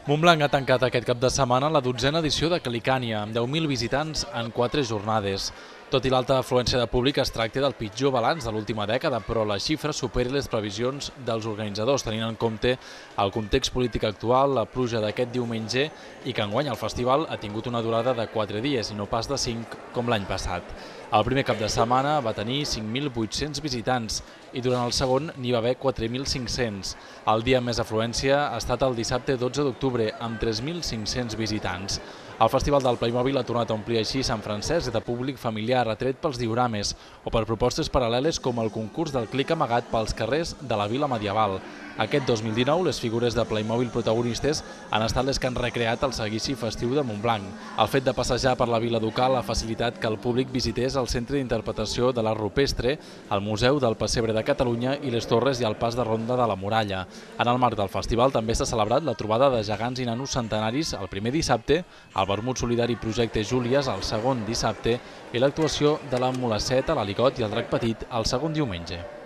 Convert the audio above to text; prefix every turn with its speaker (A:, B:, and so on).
A: Montblanc ha tancat aquest cap de setmana la 12a edició de Calicània, amb 10.000 visitants en 4 jornades. Tot i l'alta afluència de públic, es tracta del pitjor balanç de l'última dècada, però la xifra supera les previsions dels organitzadors, tenint en compte el context polític actual, la pluja d'aquest diumenge i que enguany el festival ha tingut una durada de 4 dies i no pas de 5 com l'any passat. El primer cap de setmana va tenir 5.800 visitants i durant el segon n'hi va haver 4.500. El dia amb més afluència ha estat el dissabte 12 d'octubre, amb 3.500 visitants. El Festival del Playmobil ha tornat a omplir així Sant Francesc de públic familiar atret pels diorames o per propostes paral·leles com el concurs del clic amagat pels carrers de la vila medieval. Aquest 2019, les figures de Playmobil protagonistes han estat les que han recreat el seguici festiu de Montblanc. El fet de passejar per la vila ducal ha facilitat que el públic visités el Centre d'Interpretació de l'Art Rupestre, el Museu del Pessebre de Catalunya i les torres i el pas de ronda de la muralla. En el marc del festival també s'ha celebrat la trobada de gegants i nanos centenaris el primer dissabte, el vermut solidari Projecte Júlies el segon dissabte i l'actuació de la Mulaceta, l'Aligot i el Drac Petit el segon diumenge.